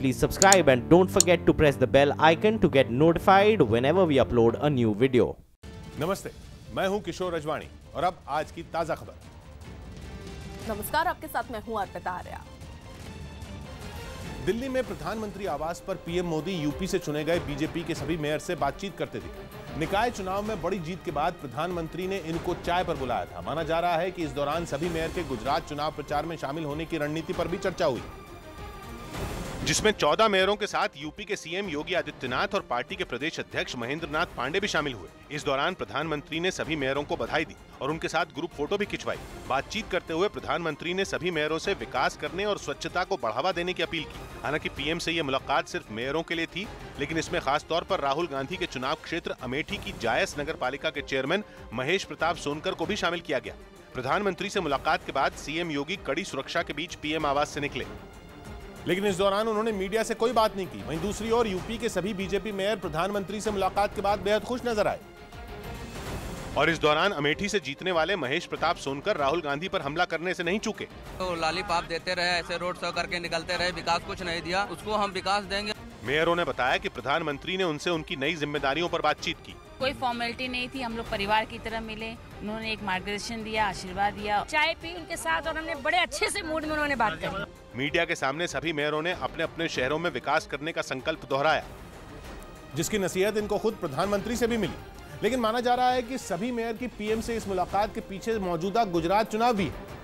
please subscribe and don't forget to press the bell icon to get notified whenever we upload a new video. नमस्ते, मैं हूं किशोर रजवाणी और अब आज की ताजा खबर। नमस्कार, आपके साथ मैं हूं अर्पिता आर्या। दिल्ली में प्रधानमंत्री आवास पर पीएम मोदी यूपी से चुने गए बीजेपी के सभी मेयर से बातचीत करते दिखे। निकाय चुनाव में बड़ी जीत के बाद प्रधानमंत्री ने इनको चाय पर बुलाया था। माना जा रहा है कि इस दौरान सभी मेयर के गुजरात चुनाव प्रचार में शामिल होने की रणनीति पर भी चर्चा हुई, जिसमें 14 मेयरों के साथ यूपी के सीएम योगी आदित्यनाथ और पार्टी के प्रदेश अध्यक्ष महेंद्र नाथ पांडे भी शामिल हुए। इस दौरान प्रधानमंत्री ने सभी मेयरों को बधाई दी और उनके साथ ग्रुप फोटो भी खिंचवाई। बातचीत करते हुए प्रधानमंत्री ने सभी मेयरों से विकास करने और स्वच्छता को बढ़ावा देने की अपील की। हालांकि पीएम से ये मुलाकात सिर्फ मेयरों के लिए थी, लेकिन इसमें खास तौर पर राहुल गांधी के चुनाव क्षेत्र अमेठी की जायस नगर पालिका के चेयरमैन महेश प्रताप सोनकर को भी शामिल किया गया। प्रधानमंत्री से मुलाकात के बाद सीएम योगी कड़ी सुरक्षा के बीच पीएम आवास से निकले, लेकिन इस दौरान उन्होंने मीडिया से कोई बात नहीं की। वहीं दूसरी ओर यूपी के सभी बीजेपी मेयर प्रधानमंत्री से मुलाकात के बाद बेहद खुश नजर आए और इस दौरान अमेठी से जीतने वाले महेश प्रताप सोनकर राहुल गांधी पर हमला करने से नहीं चूके। तो लालीपाप देते रहे, ऐसे रोड शो करके निकलते रहे, विकास कुछ नहीं दिया, उसको हम विकास देंगे। मेयरों ने बताया कि प्रधानमंत्री ने उनसे उनकी नई जिम्मेदारियों पर बातचीत की। कोई फॉर्मेलिटी नहीं थी, हम लोग परिवार की तरह मिले, उन्होंने एक मार्गदर्शन दिया, आशीर्वाद दिया, चाय पी उनके साथ और हमने बड़े अच्छे से मूड में उन्होंने बात करी। मीडिया के सामने सभी मेयरों ने अपने अपने शहरों में विकास करने का संकल्प दोहराया, जिसकी नसीहत इनको खुद प्रधानमंत्री से भी मिली। लेकिन माना जा रहा है कि सभी मेयर की पीएम से इस मुलाकात के पीछे मौजूदा गुजरात चुनाव भी है,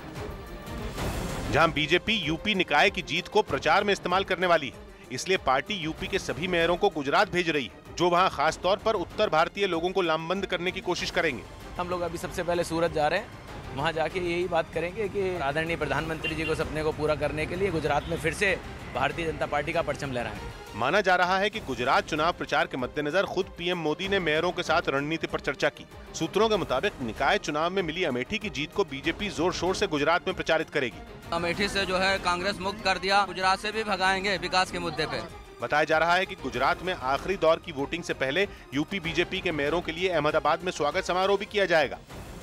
जहां बीजेपी यूपी निकाय की जीत को प्रचार में इस्तेमाल करने वाली है। इसलिए पार्टी यूपी के सभी मेयरों को गुजरात भेज रही है, जो वहां खास तौर पर उत्तर भारतीय लोगों को लामबंद करने की कोशिश करेंगे। हम लोग अभी सबसे पहले सूरत जा रहे हैं, वहाँ जाके यही बात करेंगे कि आदरणीय प्रधानमंत्री जी को सपने को पूरा करने के लिए गुजरात में फिर से भारतीय जनता पार्टी का परचम लहराएं। माना जा रहा है कि गुजरात चुनाव प्रचार के मद्देनजर खुद पीएम मोदी ने मेयरों के साथ रणनीति पर चर्चा की। सूत्रों के मुताबिक निकाय चुनाव में मिली अमेठी की जीत को बीजेपी जोर शोर से गुजरात में प्रचारित करेगी। अमेठी से जो है कांग्रेस मुक्त कर दिया, गुजरात से भी भगाएंगे विकास के मुद्दे पे। बताया जा रहा है कि गुजरात में आखिरी दौर की वोटिंग से पहले यूपी बीजेपी के मेयरों के लिए अहमदाबाद में स्वागत समारोह भी किया जाएगा।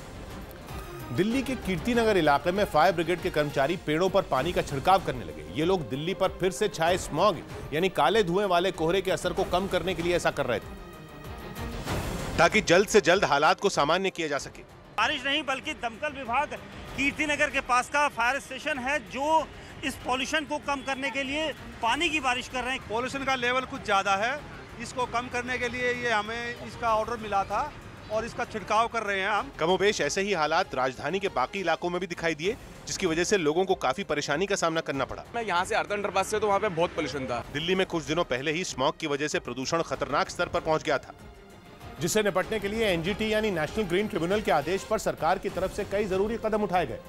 दिल्ली के कीर्तिनगर इलाके में फायर ब्रिगेड के कर्मचारी पेड़ों पर पानी का छिड़काव करने लगे। ये लोग दिल्ली पर फिर से छाए स्मॉग यानी काले धुएं वाले कोहरे के असर को कम करने के लिए ऐसा कर रहे थे, ताकि जल्द से जल्द हालात को सामान्य किया जा सके। बारिश नहीं बल्कि दमकल विभाग कीर्तिनगर के पास का फायर स्टेशन है जो इस पॉल्यूशन को कम करने के लिए पानी की बारिश कर रहे हैं। पॉल्यूशन का लेवल कुछ ज़्यादा है, इसको कम करने के लिए ये हमें इसका ऑर्डर मिला था और इसका छिड़काव कर रहे हैं हम। कमोबेश ऐसे ही हालात राजधानी के बाकी इलाकों में भी दिखाई दिए, जिसकी वजह से लोगों को काफी परेशानी का सामना करना पड़ा। मैं यहाँ से अर्थ अंडरपास से तो वहाँ पे बहुत पॉल्यूशन था। दिल्ली में कुछ दिनों पहले ही स्मॉग की वजह से प्रदूषण खतरनाक स्तर पर पहुंच गया था, जिससे निपटने के लिए एनजीटी यानी नेशनल ग्रीन ट्रिब्यूनल के आदेश पर सरकार की तरफ से कई जरूरी कदम उठाए गए।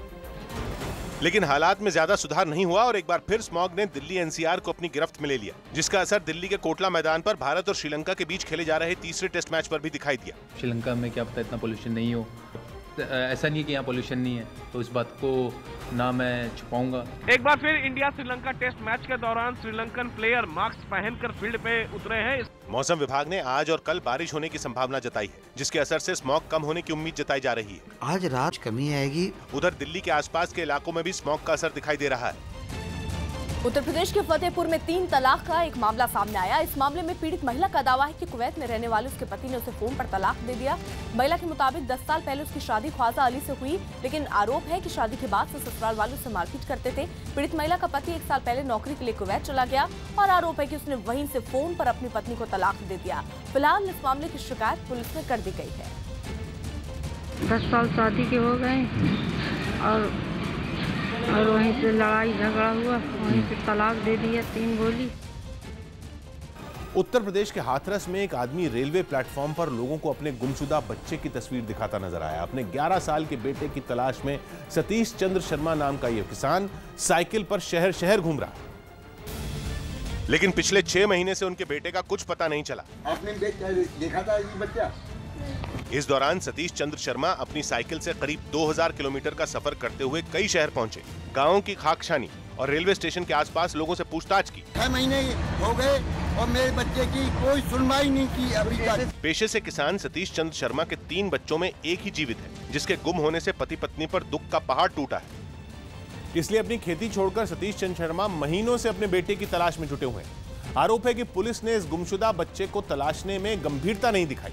लेकिन हालात में ज्यादा सुधार नहीं हुआ और एक बार फिर स्मॉग ने दिल्ली एनसीआर को अपनी गिरफ्त में ले लिया, जिसका असर दिल्ली के कोटला मैदान पर भारत और श्रीलंका के बीच खेले जा रहे तीसरे टेस्ट मैच पर भी दिखाई दिया। श्रीलंका में क्या पता इतना पोल्यूशन नहीं हो, ऐसा नहीं है कि यहाँ पोल्यूशन नहीं है, तो इस बात को ना मैं छुपाऊंगा। एक बार फिर इंडिया श्रीलंका टेस्ट मैच के दौरान श्रीलंकन प्लेयर मास्क पहनकर फील्ड पे उतरे हैं। मौसम विभाग ने आज और कल बारिश होने की संभावना जताई है, जिसके असर से स्मॉग कम होने की उम्मीद जताई जा रही है। आज रात कमी आएगी। उधर दिल्ली के आसपास के इलाकों में भी स्मॉग का असर दिखाई दे रहा है। उत्तर प्रदेश के फतेहपुर में 3 तलाक का एक मामला सामने आया। इस मामले में पीड़ित महिला का दावा है कि कुवैत में रहने वाले उसके पति ने उसे फोन पर तलाक दे दिया। महिला के मुताबिक 10 साल पहले उसकी शादी ख्वाजा अली से हुई, लेकिन आरोप है कि शादी के बाद से ससुराल वाले उससे मारपीट करते थे। पीड़ित महिला का पति 1 साल पहले नौकरी के लिए कुवैत चला गया और आरोप है कि उसने वहीं से फोन पर अपनी पत्नी को तलाक दे दिया। फिलहाल इस मामले की शिकायत पुलिस में कर दी गई है। 10 साल शादी के हो गए और वहीं से लड़ाई झगड़ा हुआ, वहीं से तलाक दे दिया 3 गोली। उत्तर प्रदेश के हाथरस में एक आदमी रेलवे प्लेटफॉर्म पर लोगों को अपने गुमशुदा बच्चे की तस्वीर दिखाता नजर आया। अपने 11 साल के बेटे की तलाश में सतीश चंद्र शर्मा नाम का यह किसान साइकिल पर शहर शहर घूम रहा, लेकिन पिछले 6 महीने से उनके बेटे का कुछ पता नहीं चला। आपने देखा था ये बच्चा? इस दौरान सतीश चंद्र शर्मा अपनी साइकिल से करीब 2000 किलोमीटर का सफर करते हुए कई शहर पहुंचे, गांवों की खाकशानी और रेलवे स्टेशन के आसपास लोगों से पूछताछ की। 6 महीने हो गए और मेरे बच्चे की कोई सुनवाई नहीं की अभी तक। पेशे से किसान सतीश चंद्र शर्मा के 3 बच्चों में एक ही जीवित है, जिसके गुम होने से पति पत्नी पर दुख का पहाड़ टूटा है। इसलिए अपनी खेती छोड़कर सतीश चंद्र शर्मा महीनों से अपने बेटे की तलाश में जुटे हुए हैं। आरोप है कि पुलिस ने इस गुमशुदा बच्चे को तलाशने में गंभीरता नहीं दिखाई।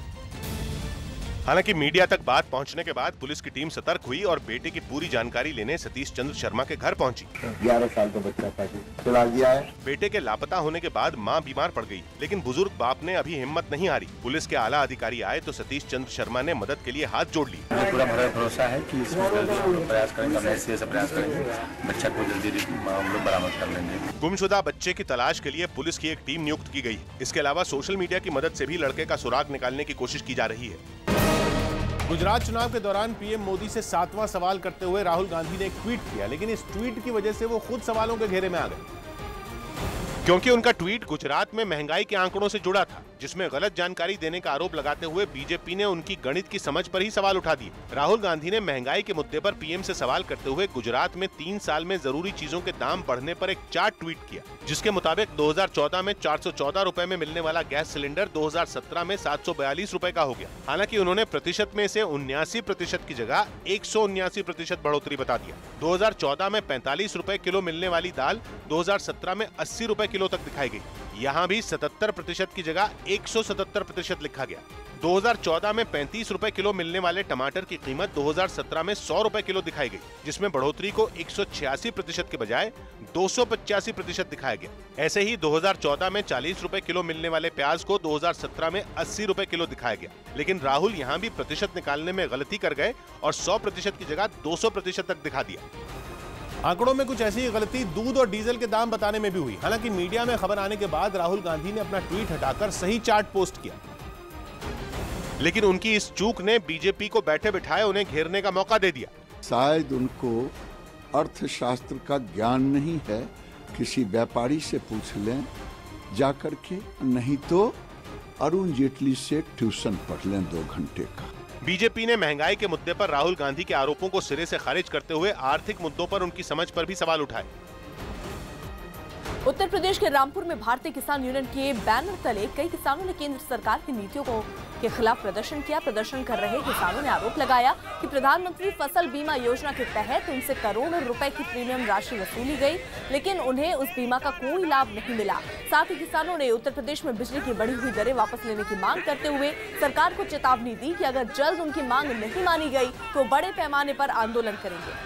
हालांकि मीडिया तक बात पहुंचने के बाद पुलिस की टीम सतर्क हुई और बेटे की पूरी जानकारी लेने सतीश चंद्र शर्मा के घर पहुंची। 11 साल का बच्चा था, चला गया है। बेटे के लापता होने के बाद मां बीमार पड़ गई, लेकिन बुजुर्ग बाप ने अभी हिम्मत नहीं हारी। पुलिस के आला अधिकारी आए तो सतीश चंद्र शर्मा ने मदद के लिए हाथ जोड़ ली। मुझे पूरा भरोसा है कि इसमें प्रयास करेंगे, प्रयास करेंगे, बच्चा को जल्दी हम लोग बरामद कर लेंगे। गुमशुदा बच्चे की तलाश के लिए पुलिस की एक टीम नियुक्त की गई। इसके अलावा सोशल मीडिया की मदद से भी लड़के का सुराग निकालने की कोशिश की जा रही है। गुजरात चुनाव के दौरान पीएम मोदी से 7वां सवाल करते हुए राहुल गांधी ने एक ट्वीट किया, लेकिन इस ट्वीट की वजह से वो खुद सवालों के घेरे में आ गए, क्योंकि उनका ट्वीट गुजरात में महंगाई के आंकड़ों से जुड़ा था, जिसमें गलत जानकारी देने का आरोप लगाते हुए बीजेपी ने उनकी गणित की समझ पर ही सवाल उठा दिए। राहुल गांधी ने महंगाई के मुद्दे पर पीएम से सवाल करते हुए गुजरात में 3 साल में जरूरी चीजों के दाम बढ़ने पर एक चार्ट ट्वीट किया, जिसके मुताबिक 2014 में 414 रुपए में मिलने वाला गैस सिलेंडर 2017 में 742 रुपए का हो गया। हालांकि उन्होंने प्रतिशत में इसे 79% की जगह 179% बढ़ोतरी बता दिया। 2014 में 45 रुपए किलो मिलने वाली दाल 2017 में 80 रुपए किलो तक दिखाई गई। यहाँ भी 77% की जगह 177% लिखा गया। 2014 में 35 रुपए किलो मिलने वाले टमाटर की कीमत 2017 में 100 रुपए किलो दिखाई गई, जिसमें बढ़ोतरी को 186% के बजाय 285% दिखाया गया। ऐसे ही 2014 में 40 रुपए किलो मिलने वाले प्याज को 2017 में 80 रुपए किलो दिखाया गया। लेकिन राहुल यहाँ भी प्रतिशत निकालने में गलती कर गए और 100% की जगह 200% तक दिखा दिया। आंकड़ों में कुछ ऐसी गलती दूध और डीजल के दाम बताने में भी हुई। हालांकि मीडिया में खबर आने के बाद राहुल गांधी ने अपना ट्वीट हटाकर सही चार्ट पोस्ट किया, लेकिन उनकी इस चूक ने बीजेपी को बैठे बिठाए उन्हें घेरने का मौका दे दिया। शायद उनको अर्थशास्त्र का ज्ञान नहीं है, किसी व्यापारी से पूछ लें जाकर के, नहीं तो अरुण जेटली से ट्यूशन पढ़ लें 2 घंटे का। बीजेपी ने महंगाई के मुद्दे पर राहुल गांधी के आरोपों को सिरे से खारिज करते हुए आर्थिक मुद्दों पर उनकी समझ पर भी सवाल उठाए। उत्तर प्रदेश के रामपुर में भारतीय किसान यूनियन के बैनर तले कई किसानों ने केंद्र सरकार की नीतियों के खिलाफ प्रदर्शन किया। प्रदर्शन कर रहे किसानों ने आरोप लगाया कि प्रधानमंत्री फसल बीमा योजना के तहत उनसे करोड़ों रुपए की प्रीमियम राशि वसूली गई, लेकिन उन्हें उस बीमा का कोई लाभ नहीं मिला। साथ ही किसानों ने उत्तर प्रदेश में बिजली की बढ़ी हुई दरें वापस लेने की मांग करते हुए सरकार को चेतावनी दी कि अगर जल्द उनकी मांग नहीं मानी गई तो बड़े पैमाने पर आंदोलन करेंगे।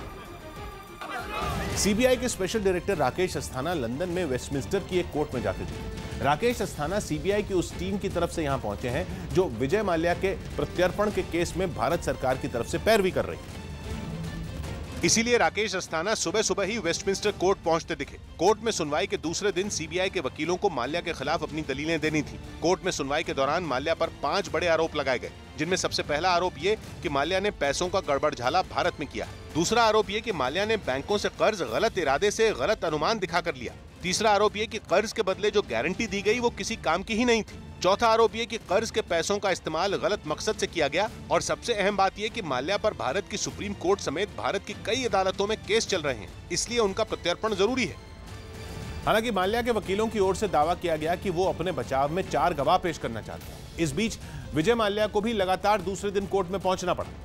सीबीआई के special director Rakesh Asthana London में वेस्टमिंस्टर की एक कोर्ट में जाते थे। राकेश अस्थाना सीबीआई की उस टीम की तरफ से यहां पहुंचे हैं जो विजय माल्या के प्रत्यर्पण के केस में भारत सरकार की तरफ से पैरवी कर रही है। इसीलिए राकेश अस्थाना सुबह सुबह ही वेस्टमिंस्टर कोर्ट पहुंचते दिखे। कोर्ट में सुनवाई के दूसरे दिन सीबीआई के वकीलों को माल्या के खिलाफ अपनी दलीलें देनी थी। कोर्ट में सुनवाई के दौरान माल्या पर 5 बड़े आरोप लगाए गए, जिनमें सबसे पहला आरोप ये कि माल्या ने पैसों का गड़बड़झाला भारत में किया। दूसरा आरोप ये कि माल्या ने बैंकों से कर्ज गलत इरादे से गलत अनुमान दिखाकर लिया। तीसरा आरोप ये कि कर्ज के बदले जो गारंटी दी गई वो किसी काम की ही नहीं थी। चौथा आरोप ये कि कर्ज के पैसों का इस्तेमाल गलत मकसद से किया गया। और सबसे अहम बात ये कि माल्या पर भारत की सुप्रीम कोर्ट समेत भारत की कई अदालतों में केस चल रहे हैं, इसलिए उनका प्रत्यर्पण जरूरी है। हालांकि माल्या के वकीलों की ओर से दावा किया गया कि वो अपने बचाव में 4 गवाह पेश करना चाहते हैं। इस बीच विजय माल्या को भी लगातार दूसरे दिन कोर्ट में पहुंचना पड़ा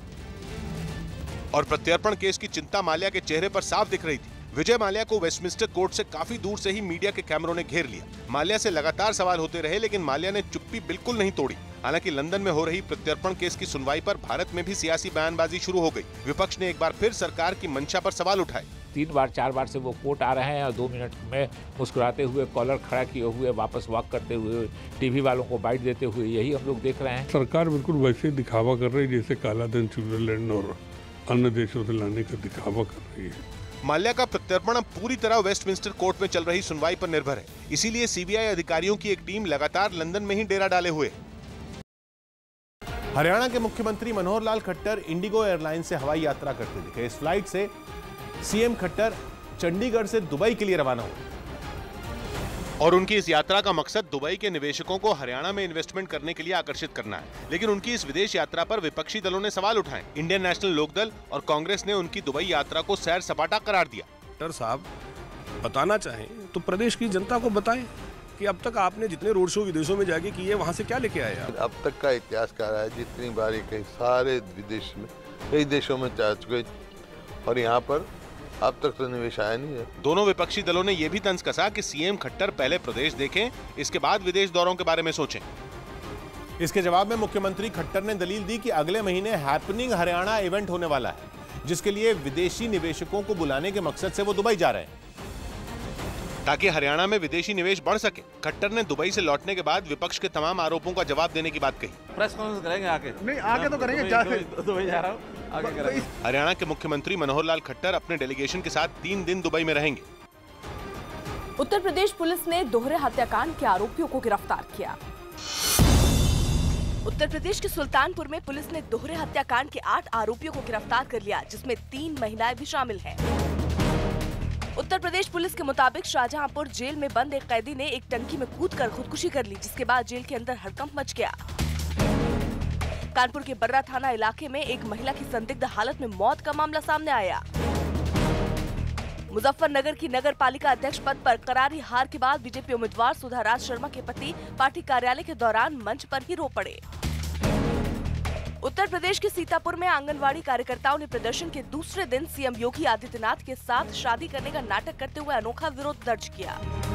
और प्रत्यर्पण केस की चिंता माल्या के चेहरे पर साफ दिख रही थी। विजय माल्या को वेस्टमिंस्टर कोर्ट से काफी दूर से ही मीडिया के कैमरों ने घेर लिया। माल्या से लगातार सवाल होते रहे, लेकिन माल्या ने चुप्पी बिल्कुल नहीं तोड़ी। हालांकि लंदन में हो रही प्रत्यर्पण केस की सुनवाई पर भारत में भी सियासी बयानबाजी शुरू हो गई। विपक्ष ने एक बार फिर सरकार की मंशा पर सवाल उठाए। 3 बार 4 बार से वो कोर्ट आ रहे हैं और 2 मिनट में मुस्कुराते हुए कॉलर खड़ा किए हुए वापस वॉक करते हुए टीवी वालों को बाइट देते हुए, यही हम लोग देख रहे हैं। सरकार बिल्कुल वैसे दिखावा कर रही है जैसे काला धन स्विट्जरलैंड और अन्य देशों से लाने का दिखावा कर रही है। माल्या का प्रत्यर्पण अब पूरी तरह वेस्टमिंस्टर कोर्ट में चल रही सुनवाई पर निर्भर है। इसीलिए सीबीआई अधिकारियों की एक टीम लगातार लंदन में ही डेरा डाले हुए। हरियाणा के मुख्यमंत्री मनोहर लाल खट्टर इंडिगो एयरलाइन से हवाई यात्रा करते दिखे। इस फ्लाइट से सीएम खट्टर चंडीगढ़ से दुबई के लिए रवाना हुए और उनकी इस यात्रा का मकसद दुबई के निवेशकों को हरियाणा में इन्वेस्टमेंट करने के लिए आकर्षित करना है। लेकिन उनकी इस विदेश यात्रा पर विपक्षी दलों ने सवाल उठाए। इंडियन नेशनल लोकदल और कांग्रेस ने उनकी दुबई यात्रा को सैर सपाटा करार दिया। खट्टर साहब बताना चाहें तो प्रदेश की जनता को बताएं कि अब तक आपने जितने रोड शो विदेशों में जाके किए वहाँ से क्या लेके आए आप? अब तक का इतिहास कह रहा है जितनी बार कई सारे विदेश में कई देशों में जा चुके और यहाँ पर अब तक तो निवेश आया नहीं है। दोनों विपक्षी दलों ने यह भी तंज कसा कि सीएम खट्टर पहले प्रदेश देखें, इसके बाद विदेश दौरों के बारे में सोचें। इसके जवाब में मुख्यमंत्री खट्टर ने दलील दी कि अगले महीने हैपनिंग हरियाणा इवेंट होने वाला है, जिसके लिए विदेशी निवेशकों को बुलाने के मकसद से वो दुबई जा रहे हैं ताकि हरियाणा में विदेशी निवेश बढ़ सके। खट्टर ने दुबई से लौटने के बाद विपक्ष के तमाम आरोपों का जवाब देने की बात कही। प्रेस कॉन्फ्रेंस करेंगे आके? नहीं, आके तो करेंगे, दुबई जा रहा हूं, आगे करेंगे। हरियाणा के मुख्यमंत्री मनोहर लाल खट्टर अपने डेलीगेशन के साथ 3 दिन दुबई में रहेंगे। उत्तर प्रदेश पुलिस ने दोहरे हत्याकांड के आरोपियों को गिरफ्तार किया। उत्तर प्रदेश के सुल्तानपुर में पुलिस ने दोहरे हत्याकांड के 8 आरोपियों को गिरफ्तार कर लिया, जिसमें 3 महिलाएं भी शामिल हैं। उत्तर प्रदेश पुलिस के मुताबिक शाहजहांपुर जेल में बंद एक कैदी ने एक टंकी में कूदकर खुदकुशी कर ली, जिसके बाद जेल के अंदर हड़कंप मच गया। कानपुर के बर्रा थाना इलाके में एक महिला की संदिग्ध हालत में मौत का मामला सामने आया। मुजफ्फरनगर की नगर पालिका अध्यक्ष पद पर करारी हार के बाद बीजेपी उम्मीदवार सुधा राज शर्मा के पति पार्टी कार्यालय के दौरान मंच पर ही रो पड़े। उत्तर प्रदेश के सीतापुर में आंगनवाड़ी कार्यकर्ताओं ने प्रदर्शन के दूसरे दिन सीएम योगी आदित्यनाथ के साथ शादी करने का नाटक करते हुए अनोखा विरोध दर्ज किया।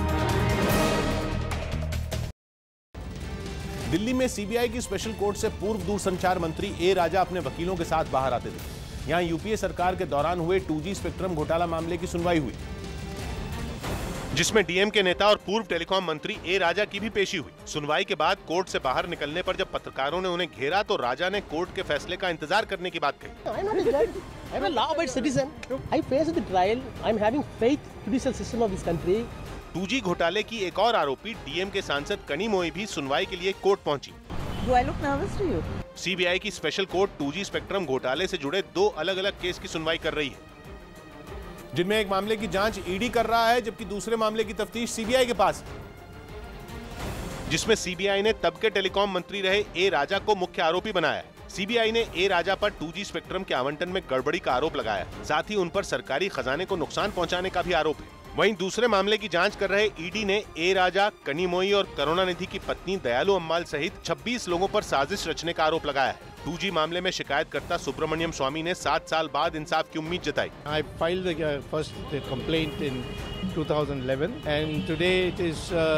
दिल्ली में सीबीआई की स्पेशल कोर्ट से पूर्व दूरसंचार मंत्री ए राजा अपने वकीलों के साथ बाहर आते थे। यहां यूपीए सरकार के दौरान हुए 2G स्पेक्ट्रम घोटाला मामले की सुनवाई हुई, जिसमें डीएमके नेता और पूर्व टेलीकॉम मंत्री ए राजा की भी पेशी हुई। सुनवाई के बाद कोर्ट से बाहर निकलने पर जब पत्रकारों ने उन्हें घेरा तो राजा ने कोर्ट के फैसले का इंतजार करने की बात कही। I'm not a judge. I'm a law-abiding citizen. I face the trial. I'm having faith judicial system of this country. 2G घोटाले की एक और आरोपी डीएमके सांसद कनिमोई भी सुनवाई के लिए कोर्ट पहुंची। Do I look nervous to you? CBI की स्पेशल कोर्ट 2G स्पेक्ट्रम घोटाले से जुड़े 2 अलग-अलग केस की सुनवाई कर रही है, जिनमें एक मामले की जांच ईडी कर रहा है, जबकि दूसरे मामले की तफ्तीश सीबीआई के पास है, जिसमें सीबीआई ने तब के टेलीकॉम मंत्री रहे ए राजा को मुख्य आरोपी बनाया है। सीबीआई ने ए राजा पर 2G स्पेक्ट्रम के आवंटन में गड़बड़ी का आरोप लगाया, साथ ही उन पर सरकारी खजाने को नुकसान पहुंचाने का भी आरोप है। वहीं दूसरे मामले की जांच कर रहे ईडी ने ए राजा, कनिमोई और करुणानिधि की पत्नी दयालु अम्माल सहित 26 लोगों पर साजिश रचने का आरोप लगाया है। 2G मामले में शिकायतकर्ता सुब्रमण्यम स्वामी ने 7 साल बाद इंसाफ की उम्मीद जताई। I filed the first complaint in 2011 and today it is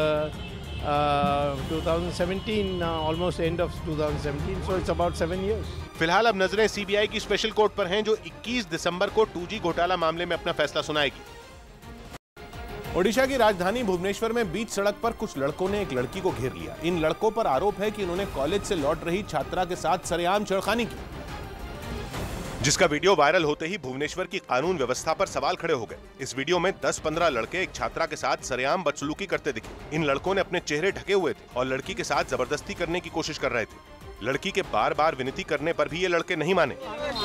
2017, almost end of 2017, so it's about 7 years. फिलहाल अब नजरें सीबीआई की स्पेशल कोर्ट पर हैं, जो 21 दिसंबर को 2G घोटाला मामले में अपना फैसला सुनाएगी। ओडिशा की राजधानी भुवनेश्वर में बीच सड़क पर कुछ लड़कों ने एक लड़की को घेर लिया। इन लड़कों पर आरोप है कि उन्होंने कॉलेज से लौट रही छात्रा के साथ सरेआम छेड़खानी की, जिसका वीडियो वायरल होते ही भुवनेश्वर की कानून व्यवस्था पर सवाल खड़े हो गए। इस वीडियो में 10-15 लड़के एक छात्रा के साथ सरेआम बदसलूकी करते दिखे। इन लड़कों ने अपने चेहरे ढके हुए थे और लड़की के साथ जबरदस्ती करने की कोशिश कर रहे थे। लड़की के बार-बार विनती करने पर भी ये लड़के नहीं माने।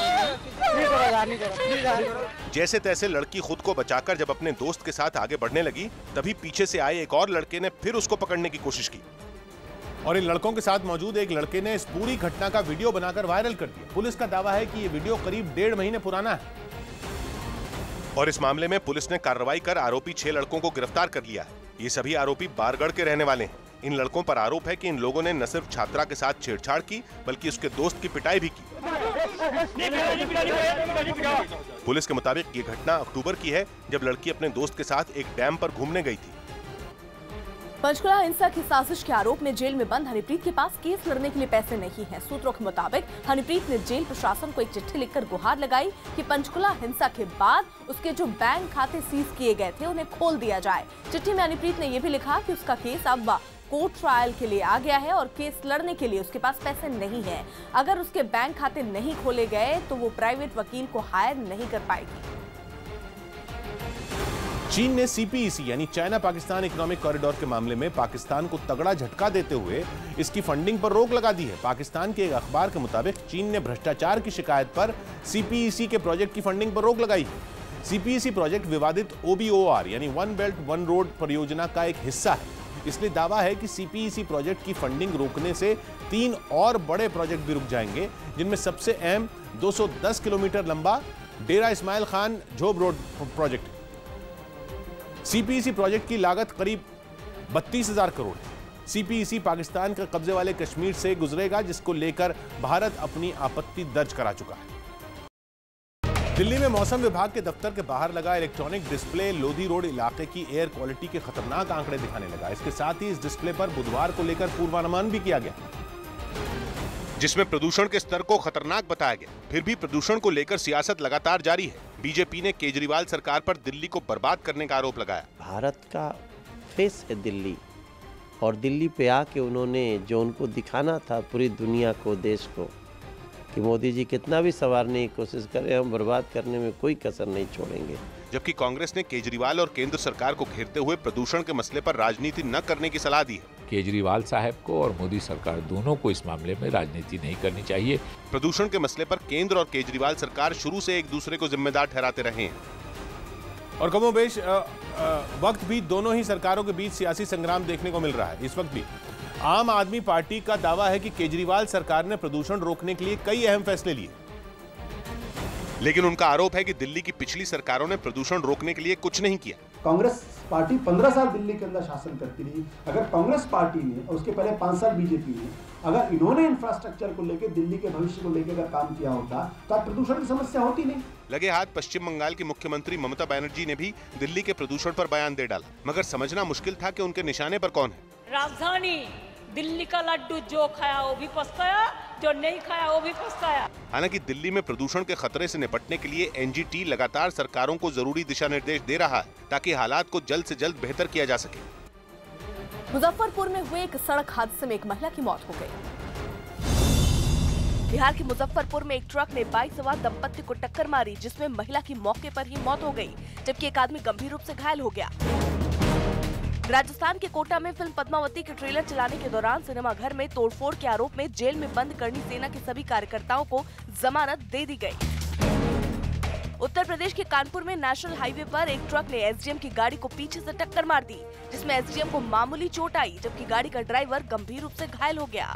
जैसे तैसे लड़की खुद को बचाकर जब अपने दोस्त के साथ आगे बढ़ने लगी, तभी पीछे से आए एक और लड़के ने फिर उसको पकड़ने की कोशिश की और इन लड़कों के साथ मौजूद एक लड़के ने इस पूरी घटना का वीडियो बनाकर वायरल कर दिया। पुलिस का दावा है कि ये वीडियो करीब 1.5 महीने पुराना है और इस मामले में पुलिस ने कार्रवाई कर आरोपी 6 लड़कों को गिरफ्तार कर लिया है। ये सभी आरोपी बारगढ़ के रहने वाले हैं। इन लड़कों पर आरोप है कि इन लोगों ने न सिर्फ छात्रा के साथ छेड़छाड़ की, बल्कि उसके दोस्त की पिटाई भी की। पुलिस के मुताबिक ये घटना अक्टूबर की है, जब लड़की अपने दोस्त के साथ एक डैम पर घूमने गई थी। पंचकुला हिंसा की साजिश के आरोप में जेल में बंद हनीप्रीत के पास केस लड़ने के लिए पैसे नहीं हैं। सूत्रों के मुताबिक हनीप्रीत ने जेल प्रशासन को एक चिट्ठी लिखकर गुहार लगाई कि पंचकुला हिंसा के बाद उसके जो बैंक खाते सीज किए गए थे उन्हें खोल दिया जाए। चिट्ठी में हनीप्रीत ने यह भी लिखा कि उसका केस अब कोर्ट ट्रायल के लिए आ गया है और केस लड़ने के लिए उसके पास पैसे नहीं है। अगर उसके बैंक खाते नहीं खोले गए तो वो प्राइवेट वकील को हायर नहीं कर पाएगी। चीन ने सीपीईसी यानी चाइना पाकिस्तान इकोनॉमिक कॉरिडोर के मामले में पाकिस्तान को तगड़ा झटका देते हुए इसकी फंडिंग पर रोक लगा दी है। पाकिस्तान के एक अखबार के मुताबिक चीन ने भ्रष्टाचार की शिकायत पर सीपीईसी के प्रोजेक्ट की फंडिंग पर रोक लगाई है। सीपीईसी प्रोजेक्ट विवादित OBOR यानी वन बेल्ट वन रोड परियोजना का एक हिस्सा है। इसलिए दावा है कि सीपीईसी प्रोजेक्ट की फंडिंग रोकने से 3 और बड़े प्रोजेक्ट भी रुक जाएंगे, जिनमें सबसे अहम 210 किलोमीटर लंबा डेरा इस्माइल खान झोब रोड प्रोजेक्ट है। सीपीईसी प्रोजेक्ट की लागत करीब 32,000 करोड़ है। सीपीईसी पाकिस्तान के कब्जे वाले कश्मीर से गुजरेगा, जिसको लेकर भारत अपनी आपत्ति दर्ज करा चुका है। दिल्ली में मौसम विभाग के दफ्तर के बाहर लगा इलेक्ट्रॉनिक डिस्प्ले लोधी रोड इलाके की एयर क्वालिटी के खतरनाक आंकड़े दिखाने लगा। इसके साथ ही इस डिस्प्ले पर बुधवार को लेकर पूर्वानुमान भी किया गया, जिसमें प्रदूषण के स्तर को खतरनाक बताया गया। फिर भी प्रदूषण को लेकर सियासत लगातार जारी है। बीजेपी ने केजरीवाल सरकार पर दिल्ली को बर्बाद करने का आरोप लगाया। भारत का फेस है दिल्ली, और दिल्ली पे आके उन्होंने जो उनको दिखाना था पूरी दुनिया को, देश को, कि मोदी जी कितना भी संवारने की कोशिश करें, हम बर्बाद करने में कोई कसर नहीं छोड़ेंगे। जबकि कांग्रेस ने केजरीवाल और केंद्र सरकार को घेरते हुए प्रदूषण के मसले पर राजनीति न करने की सलाह दी है। केजरीवाल साहब को और मोदी सरकार दोनों को इस मामले में राजनीति नहीं करनी चाहिए। प्रदूषण के मसले पर केंद्र और केजरीवाल सरकार शुरू से एक दूसरे को जिम्मेदार ठहराते रहे हैं, और कमोबेश वक्त भी दोनों ही सरकारों के बीच सियासी संग्राम देखने को मिल रहा है। इस वक्त भी आम आदमी पार्टी का दावा है कि केजरीवाल सरकार ने प्रदूषण रोकने के लिए कई अहम फैसले लिए, लेकिन उनका आरोप है कि दिल्ली की पिछली सरकारों ने प्रदूषण रोकने के लिए कुछ नहीं किया। कांग्रेस पार्टी 15 साल दिल्ली के अंदर शासन करती रही। अगर कांग्रेस पार्टी ने और उसके पहले 5 साल बीजेपी ने, अगर इन्होंने इंफ्रास्ट्रक्चर को लेकर, दिल्ली के भविष्य को लेकर अगर काम किया होता तो प्रदूषण की समस्या होती नहीं। लगे हाथ पश्चिम बंगाल की मुख्यमंत्री ममता बनर्जी ने भी दिल्ली के प्रदूषण पर बयान दे डाला, मगर समझना मुश्किल था कि उनके निशाने पर कौन है। राजधानी दिल्ली का लड्डू जो खाया वो भी पछताया, जो नहीं खाया वो भी पछताया। हालांकि दिल्ली में प्रदूषण के खतरे से निपटने के लिए एनजीटी लगातार सरकारों को जरूरी दिशा निर्देश दे रहा है, ताकि हालात को जल्द से जल्द बेहतर किया जा सके। मुजफ्फरपुर में हुए एक सड़क हादसे में एक महिला की मौत हो गई। बिहार के मुजफ्फरपुर में एक ट्रक ने बाइक सवार दंपत्ति को टक्कर मारी, जिसमें महिला की मौके पर ही मौत हो गई, जबकि एक आदमी गंभीर रूप से घायल हो गया। राजस्थान के कोटा में फिल्म पद्मावती के ट्रेलर चलाने के दौरान सिनेमा घर में तोड़फोड़ के आरोप में जेल में बंद करणी सेना के सभी कार्यकर्ताओं को जमानत दे दी गई। उत्तर प्रदेश के कानपुर में नेशनल हाईवे पर एक ट्रक ने एसडीएम की गाड़ी को पीछे से टक्कर मार दी, जिसमें एसडीएम को मामूली चोट आई, जबकि गाड़ी का ड्राइवर गंभीर रूप से घायल हो गया।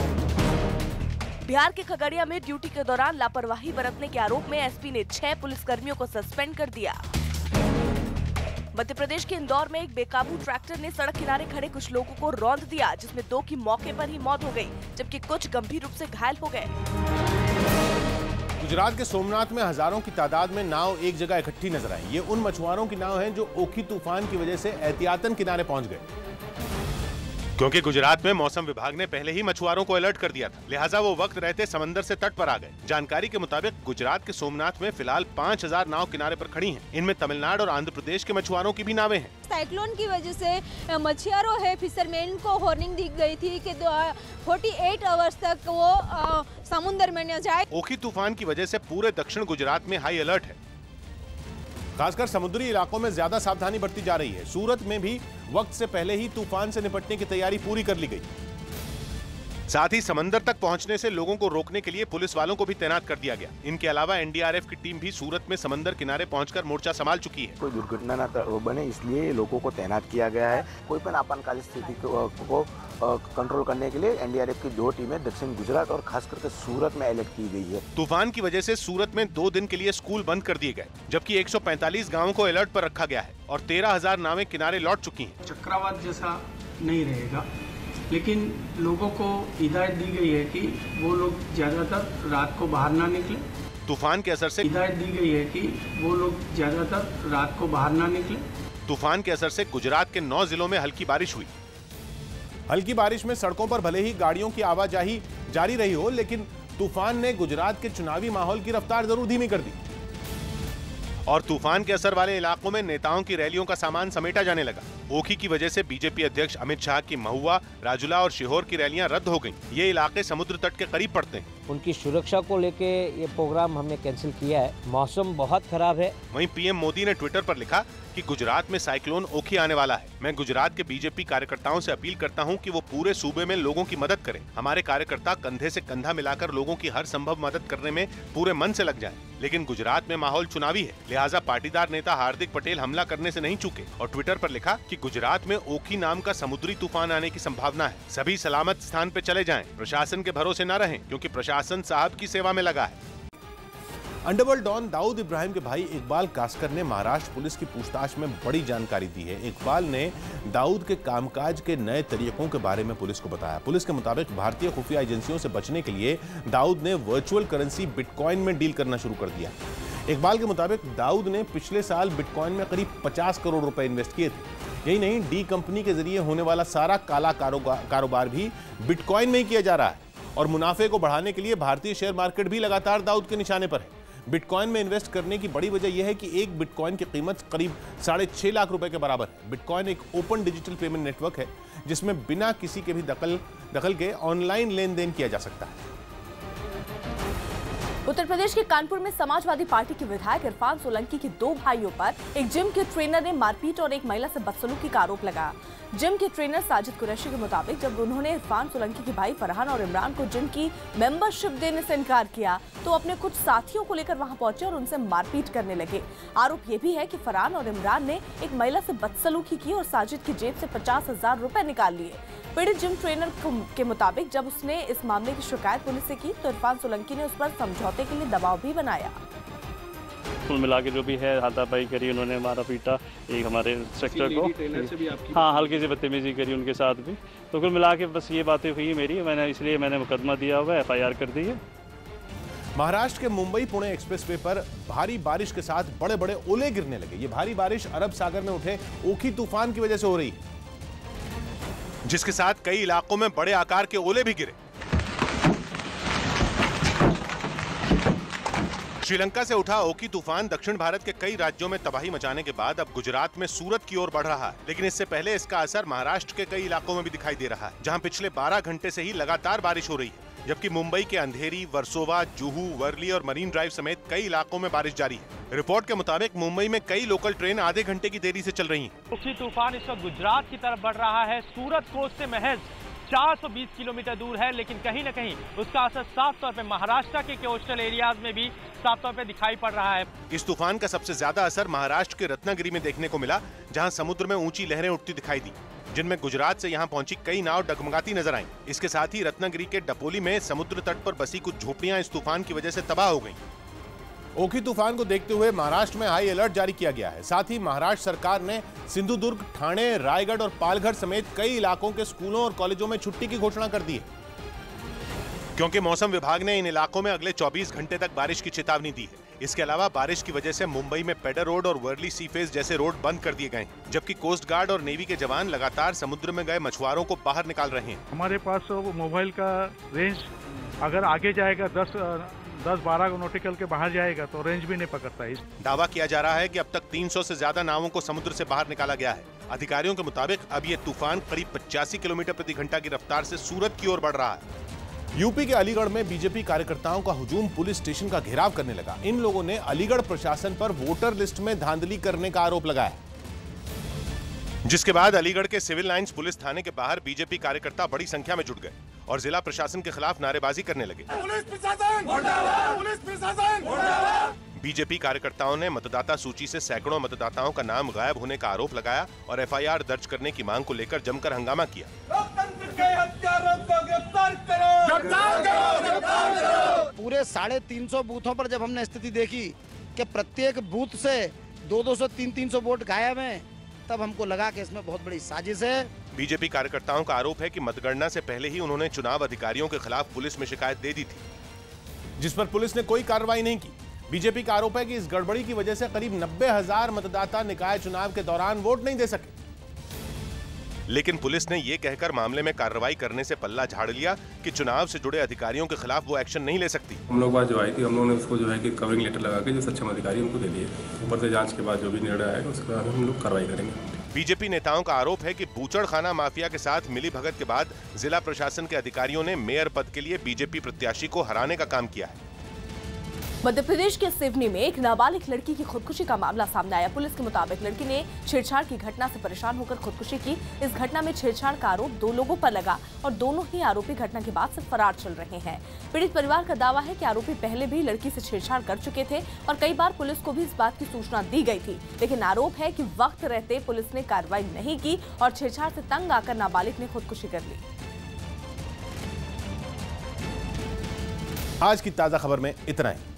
बिहार के खगड़िया में ड्यूटी के दौरान लापरवाही बरतने के आरोप में एसपी ने 6 पुलिसकर्मियों को सस्पेंड कर दिया। मध्य प्रदेश के इंदौर में एक बेकाबू ट्रैक्टर ने सड़क किनारे खड़े कुछ लोगों को रौंद दिया, जिसमें 2 की मौके पर ही मौत हो गई, जबकि कुछ गंभीर रूप से घायल हो गए। गुजरात के सोमनाथ में हजारों की तादाद में नाव एक जगह इकट्ठी नजर आई। ये उन मछुआरों की नाव हैं जो ओखी तूफान की वजह से एहतियातन किनारे पहुंच गए, क्योंकि गुजरात में मौसम विभाग ने पहले ही मछुआरों को अलर्ट कर दिया था, लिहाजा वो वक्त रहते समंदर से तट पर आ गए। जानकारी के मुताबिक गुजरात के सोमनाथ में फिलहाल 5000 नाव किनारे पर खड़ी हैं। इनमें तमिलनाडु और आंध्र प्रदेश के मछुआरों की भी नावें हैं। साइक्लोन की वजह से मछुआरों है फिशरमैन को वार्निंग दी गई थी कि 48 आवर्स तक वो समुद्र में न जाए। ओखी तूफान की वजह से पूरे दक्षिण गुजरात में हाई अलर्ट है। खासकर समुद्री इलाकों में ज्यादा सावधानी बरती जा रही है। सूरत में भी वक्त से पहले ही तूफान से निपटने की तैयारी पूरी कर ली गई। साथ ही समंदर तक पहुंचने से लोगों को रोकने के लिए पुलिस वालों को भी तैनात कर दिया गया। इनके अलावा एनडीआरएफ की टीम भी सूरत में समंदर किनारे पहुंचकर मोर्चा संभाल चुकी है। कोई दुर्घटना न बने इसलिए लोगों को तैनात किया गया है। कोई भी आपातकालीन स्थिति को कंट्रोल करने के लिए एनडीआरएफ की 2 टीमें दक्षिण गुजरात और खास करके सूरत में अलर्ट की गई है। तूफान की वजह से सूरत में 2 दिन के लिए स्कूल बंद कर दिए गए, जबकि 145 गाँवों को अलर्ट पर रखा गया है और 13,000 नावें किनारे लौट चुकी हैं। चक्रवात जैसा नहीं रहेगा, लेकिन लोगों को हिदायत दी गई है कि वो लोग ज्यादातर रात को बाहर ना निकले। तूफान के असर से हिदायत दी गई है कि वो लोग ज्यादातर रात को बाहर ना निकले। तूफान के असर से गुजरात के 9 जिलों में हल्की बारिश हुई। हल्की बारिश में सड़कों पर भले ही गाड़ियों की आवाजाही जारी रही हो, लेकिन तूफान ने गुजरात के चुनावी माहौल की रफ्तार जरूर धीमी कर दी और तूफान के असर वाले इलाकों में नेताओं की रैलियों का सामान समेटा जाने लगा। ओखी की वजह से बीजेपी अध्यक्ष अमित शाह की महुआ, राजुला और सीहोर की रैलियां रद्द हो गईं। ये इलाके समुद्र तट के करीब पड़ते हैं। उनकी सुरक्षा को लेके ये प्रोग्राम हमने कैंसिल किया है। मौसम बहुत खराब है। वहीं पीएम मोदी ने ट्विटर पर लिखा कि गुजरात में साइक्लोन ओखी आने वाला है। मैं गुजरात के बीजेपी कार्यकर्ताओं से अपील करता हूं कि वो पूरे सूबे में लोगों की मदद करें। हमारे कार्यकर्ता कंधे से कंधा मिलाकर लोगों की हर संभव मदद करने में पूरे मन से लग जाएं। लेकिन गुजरात में माहौल चुनावी है, लिहाजा पाटीदार नेता हार्दिक पटेल हमला करने से नहीं चूके और ट्विटर पर लिखा कि गुजरात में ओखी नाम का समुद्री तूफान आने की संभावना है। सभी सलामत स्थान पे चले जाएं, प्रशासन के भरोसे न रहें, क्योंकि प्रशासन साहब की सेवा में लगा है। अंडरवर्ल्ड डॉन दाऊद इब्राहिम के भाई इकबाल कास्कर ने महाराष्ट्र पुलिस की पूछताछ में बड़ी जानकारी दी है। इकबाल ने दाऊद के कामकाज के नए तरीकों के बारे में पुलिस को बताया। पुलिस के मुताबिक भारतीय खुफिया एजेंसियों से बचने के लिए दाऊद ने वर्चुअल करेंसी बिटकॉइन में डील करना शुरू कर दिया। इकबाल के मुताबिक दाऊद ने पिछले साल बिटकॉइन में करीब 50 करोड़ रुपए इन्वेस्ट किए थे। यही नहीं, डी कंपनी के जरिए होने वाला सारा काला कारोबार भी बिटकॉइन में ही किया जा रहा है और मुनाफे को बढ़ाने के लिए भारतीय शेयर मार्केट भी लगातार दाऊद के निशाने पर है। बिटकॉइन में इन्वेस्ट करने की बड़ी वजह यह है कि एक बिटकॉइन की कीमत करीब 6.5 लाख रुपए के बराबर है। बिटकॉइन एक ओपन डिजिटल पेमेंट नेटवर्क है जिसमें बिना किसी के भी दखल के ऑनलाइन लेन देन किया जा सकता है। उत्तर प्रदेश के कानपुर में समाजवादी पार्टी के विधायक इरफान सोलंकी के 2 भाइयों पर एक जिम के ट्रेनर ने मारपीट और एक महिला से बदसलूकी का आरोप लगाया। जिम के ट्रेनर साजिद कुरैशी के मुताबिक जब उन्होंने इरफान सोलंकी के भाई फरहान और इमरान को जिम की मेंबरशिप देने से इनकार किया तो अपने कुछ साथियों को लेकर वहां पहुंचे और उनसे मारपीट करने लगे। आरोप यह भी है कि फरहान और इमरान ने एक महिला से बदसलूकी की और साजिद की जेब से 50,000 रुपए निकाल लिए। पीड़ित जिम ट्रेनर के मुताबिक जब उसने इस मामले की शिकायत पुलिस से की तो इरफान सोलंकी ने उस पर समझौते के लिए दबाव भी बनाया। कुल मिला के जो भी है हाथापाई करी, उन्होंने मारा पीटा एक हमारे इंस्ट्रक्टर को। हाँ, हल्की सी बदतमीजी करी उनके साथ भी। तो कुल मिला के बस ये बातें हुई मेरी, इसलिए मैंने मुकदमा दिया हुआ है, FIR कर दी है। महाराष्ट्र के मुंबई पुणे एक्सप्रेसवे पर भारी बारिश के साथ बड़े बड़े ओले गिरने लगे। ये भारी बारिश अरब सागर में उठे ओखी तूफान की वजह से हो रही है, जिसके साथ कई इलाकों में बड़े आकार के ओले भी गिरे। श्रीलंका से उठा ओखी तूफान दक्षिण भारत के कई राज्यों में तबाही मचाने के बाद अब गुजरात में सूरत की ओर बढ़ रहा है, लेकिन इससे पहले इसका असर महाराष्ट्र के कई इलाकों में भी दिखाई दे रहा है, जहां पिछले 12 घंटे से ही लगातार बारिश हो रही है, जबकि मुंबई के अंधेरी, वर्सोवा, जुहू, वर्ली और मरीन ड्राइव समेत कई इलाकों में बारिश जारी है। रिपोर्ट के मुताबिक मुंबई में कई लोकल ट्रेन आधे घंटे की देरी से चल रही हैं। ओखी तूफान इस वक्त गुजरात की तरफ बढ़ रहा है। सूरत कोस्ट से महज 420 किलोमीटर दूर है, लेकिन कहीं न कहीं उसका असर साफ तौर पे महाराष्ट्र के कोस्टल एरियाज में भी साफ तौर पे दिखाई पड़ रहा है। इस तूफान का सबसे ज्यादा असर महाराष्ट्र के रत्नागिरी में देखने को मिला, जहां समुद्र में ऊंची लहरें उठती दिखाई दी, जिनमें गुजरात से यहां पहुंची कई नाव डगमगाती नजर आईं। इसके साथ ही रत्नागिरी के डपोली में समुद्र तट पर बसी कुछ झोपड़ियां इस तूफान की वजह से तबाह हो गईं। ओखी तूफान को देखते हुए महाराष्ट्र में हाई अलर्ट जारी किया गया है। साथ ही महाराष्ट्र सरकार ने सिंधुदुर्ग, ठाणे, रायगढ़ और पालघर समेत कई इलाकों के स्कूलों और कॉलेजों में छुट्टी की घोषणा कर दी है, क्योंकि मौसम विभाग ने इन इलाकों में अगले 24 घंटे तक बारिश की चेतावनी दी है। इसके अलावा बारिश की वजह से मुंबई में पेडर रोड और वर्ली सीफेस जैसे रोड बंद कर दिए गए, जबकि कोस्ट गार्ड और नेवी के जवान लगातार समुद्र में गए मछुआरों को बाहर निकाल रहे हैं। हमारे पास मोबाइल का रेंज अगर आगे जाएगा 10-12 नॉटिकल के बाहर जाएगा तो रेंज भी नहीं पकड़ता है। दावा किया जा रहा है कि अब तक 300 से ज्यादा नावों को समुद्र से बाहर निकाला गया है। अधिकारियों के मुताबिक अब ये तूफान करीब 85 किलोमीटर प्रति घंटा की रफ्तार से सूरत की ओर बढ़ रहा है। यूपी के अलीगढ़ में बीजेपी कार्यकर्ताओं का हुजूम पुलिस स्टेशन का घेराव करने लगा। इन लोगों ने अलीगढ़ प्रशासन पर वोटर लिस्ट में धांधली करने का आरोप लगाया, जिसके बाद अलीगढ़ के सिविल लाइंस पुलिस थाने के बाहर बीजेपी कार्यकर्ता बड़ी संख्या में जुट गए और जिला प्रशासन के खिलाफ नारेबाजी करने लगे। बीजेपी कार्यकर्ताओं ने मतदाता सूची से सैकड़ों मतदाताओं का नाम गायब होने का आरोप लगाया और FIR दर्ज करने की मांग को लेकर जमकर हंगामा किया। पूरे 350 बूथों पर जब हमने स्थिति देखी कि प्रत्येक बूथ से 200, 300 वोट गायब हैं, तब हमको लगा कि इसमें बहुत बड़ी साजिश है। बीजेपी कार्यकर्ताओं का आरोप है कि मतगणना से पहले ही उन्होंने चुनाव अधिकारियों के खिलाफ पुलिस में शिकायत दे दी थी, जिस पर पुलिस ने कोई कार्रवाई नहीं की। बीजेपी का आरोप है कि इस गड़बड़ी की वजह से करीब 90,000 मतदाता निकाय चुनाव के दौरान वोट नहीं दे सके, लेकिन पुलिस ने ये कहकर मामले में कार्रवाई करने से पल्ला झाड़ लिया कि चुनाव से जुड़े अधिकारियों के खिलाफ वो एक्शन नहीं ले सकती। हम लोग बात जो आई थी, हम लोगों ने उसको जो है कि कवरिंग लेटर लगा के जो सक्षम अधिकारी उनको दे दिए। ऊपर से जांच के बाद जो भी निर्णय आएगा उसके बाद हम लोग कार्रवाई करेंगे। बीजेपी नेताओं का आरोप है कि बूचड़खाना माफिया के साथ मिली भगत के बाद जिला प्रशासन के अधिकारियों ने मेयर पद के लिए बीजेपी प्रत्याशी को हराने का काम किया है। मध्य प्रदेश के सिवनी में एक नाबालिग लड़की की खुदकुशी का मामला सामने आया। पुलिस के मुताबिक लड़की ने छेड़छाड़ की घटना से परेशान होकर खुदकुशी की। इस घटना में छेड़छाड़ का आरोप 2 लोगों पर लगा और दोनों ही आरोपी घटना के बाद से फरार चल रहे हैं। पीड़ित परिवार का दावा है कि आरोपी पहले भी लड़की से छेड़छाड़ कर चुके थे और कई बार पुलिस को भी इस बात की सूचना दी गई थी, लेकिन आरोप है कि वक्त रहते पुलिस ने कार्रवाई नहीं की और छेड़छाड़ से तंग आकर नाबालिग ने खुदकुशी कर ली। आज की ताजा खबर में इतना ही।